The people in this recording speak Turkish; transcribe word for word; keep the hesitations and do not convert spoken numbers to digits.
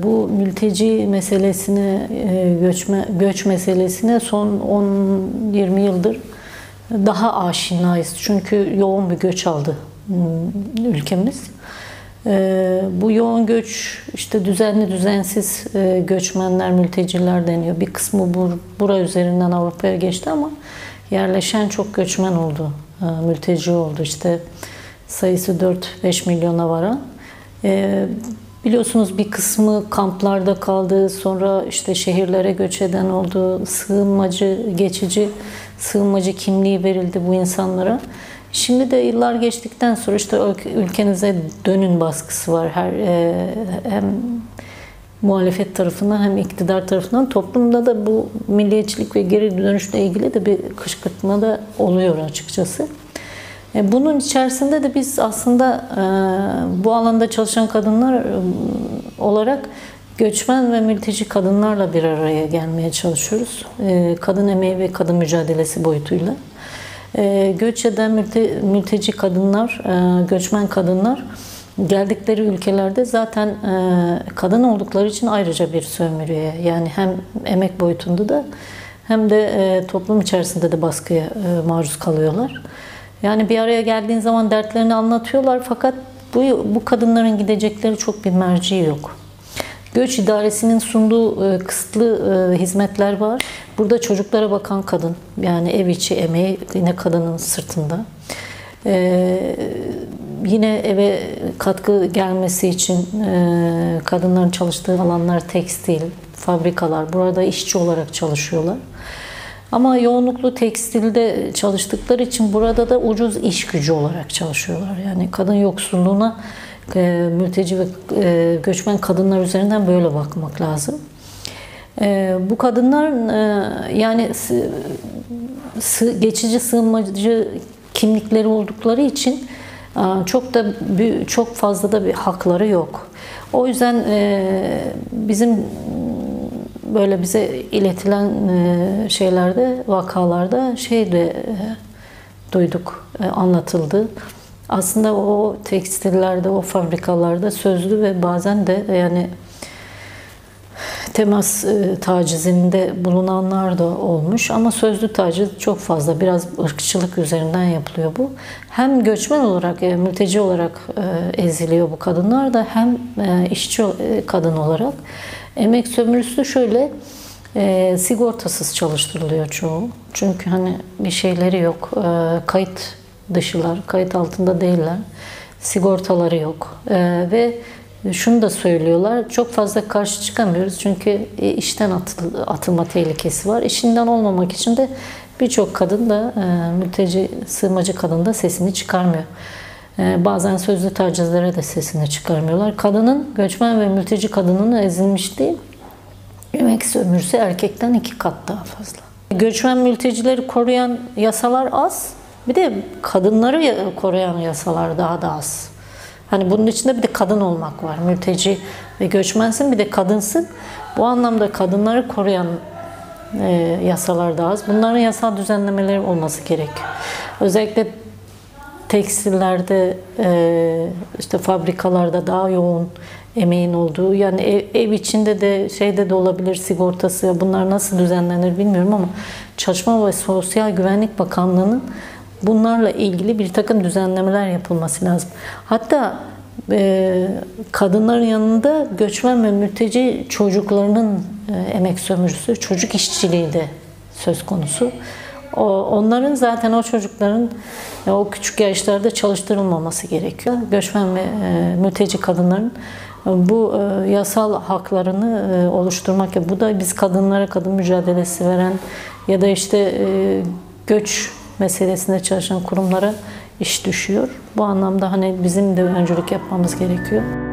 bu mülteci meselesine, e, göçme, göç meselesine son on yirmi yıldır daha aşinayız. Çünkü yoğun bir göç aldı ülkemiz. E, bu yoğun göç, işte düzenli düzensiz e, göçmenler, mülteciler deniyor. Bir kısmı bur, bura üzerinden Avrupa'ya geçti ama yerleşen çok göçmen oldu, e, mülteci oldu. İşte sayısı dört beş milyona varan. E, biliyorsunuz bir kısmı kamplarda kaldı, sonra işte şehirlere göç eden oldu, sığınmacı, geçici sığınmacı kimliği verildi bu insanlara. Şimdi de yıllar geçtikten sonra işte ülkenize dönün baskısı var. Her e, hem muhalefet tarafından hem iktidar tarafından. Toplumda da bu milliyetçilik ve geri dönüşle ilgili de bir kışkırtma da oluyor açıkçası. E, bunun içerisinde de biz aslında e, bu alanda çalışan kadınlar e, olarak göçmen ve mülteci kadınlarla bir araya gelmeye çalışıyoruz. E, kadın emeği ve kadın mücadelesi boyutuyla. E, göç eden mülte, mülteci kadınlar, e, göçmen kadınlar geldikleri ülkelerde zaten e, kadın oldukları için ayrıca bir sömürüye, yani hem emek boyutunda da hem de e, toplum içerisinde de baskıya e, maruz kalıyorlar. Yani bir araya geldiğin zaman dertlerini anlatıyorlar fakat bu, bu kadınların gidecekleri çok bir merci yok. Göç idaresinin sunduğu e, kısıtlı e, hizmetler var. Burada çocuklara bakan kadın, yani ev içi emeği yine kadının sırtında. E, yine eve katkı gelmesi için e, kadınların çalıştığı alanlar tekstil, fabrikalar. Burada işçi olarak çalışıyorlar. Ama yoğunluklu tekstilde çalıştıkları için burada da ucuz iş gücü olarak çalışıyorlar. Yani kadın yoksulluğuna e, mülteci ve e, göçmen kadınlar üzerinden böyle bakmak lazım. E, bu kadınlar e, yani sı, geçici sığınmacı kimlikleri oldukları için e, çok da çok fazla da bir hakları yok. O yüzden e, bizim böyle bize iletilen şeylerde, vakalarda şey de duyduk, anlatıldı. Aslında o tekstillerde, o fabrikalarda sözlü ve bazen de yani temas tacizinde bulunanlar da olmuş ama sözlü taciz çok fazla, biraz ırkçılık üzerinden yapılıyor bu. Hem göçmen olarak, mülteci olarak eziliyor bu kadınlar da hem işçi kadın olarak. Emek sömürüsü şöyle, e, sigortasız çalıştırılıyor çoğu. Çünkü hani bir şeyleri yok, e, kayıt dışılar, kayıt altında değiller, sigortaları yok. E, ve şunu da söylüyorlar, çok fazla karşı çıkamıyoruz çünkü e, işten atıl, atılma tehlikesi var. İşinden olmamak için de birçok kadın da, e, mülteci, sığınmacı kadın da sesini çıkarmıyor. E, bazen sözlü tacizlere de sesini çıkarmıyorlar. Kadının, göçmen ve mülteci kadının ezilmişliği, emek sömürüsü erkekten iki kat daha fazla. Göçmen mültecileri koruyan yasalar az, bir de kadınları koruyan yasalar daha da az. Hani bunun içinde bir de kadın olmak var. Mülteci ve göçmensin, bir de kadınsın. Bu anlamda kadınları koruyan e, yasalar da az. Bunların yasal düzenlemeleri olması gerekiyor. Özellikle tekstillerde, işte fabrikalarda daha yoğun emeğin olduğu, yani ev, ev içinde de şeyde de olabilir, sigortası, bunlar nasıl düzenlenir bilmiyorum ama Çalışma ve Sosyal Güvenlik Bakanlığı'nın bunlarla ilgili bir takım düzenlemeler yapılması lazım. Hatta e, kadınların yanında göçmen ve mülteci çocuklarının e, emek sömürüsü, çocuk işçiliği de söz konusu. O, onların zaten o çocukların o küçük yaşlarda çalıştırılmaması gerekiyor. Göçmen ve e, mülteci kadınların bu e, yasal haklarını e, oluşturmak. Bu da biz kadınlara, kadın mücadelesi veren ya da işte e, göç meselesinde çalışan kurumlara iş düşüyor. Bu anlamda hani bizim de öncülük yapmamız gerekiyor.